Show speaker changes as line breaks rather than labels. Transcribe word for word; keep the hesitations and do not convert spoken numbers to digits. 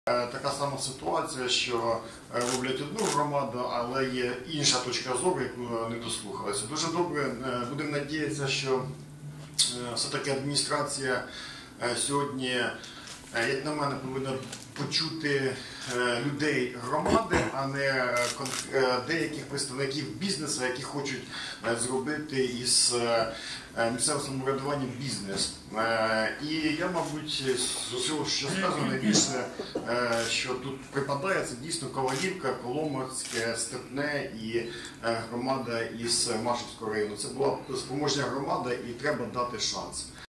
Така сама ситуація, що роблять одну громаду, але є інша точка зору, яку не дослухалися. Дуже добре, будемо надіятися, що все-таки адміністрація сьогодні, як на мене, повинна почути людей громади, а не деяких представників бізнесу, які хочуть зробити із місцевого самоврядування бізнес. І я, мабуть, з усього, що сказано, найбільше, що тут припадає, це дійсно Ковалівка, Коломорське, Степне і громада із Машівського району. Це була спроможна громада і треба дати шанс.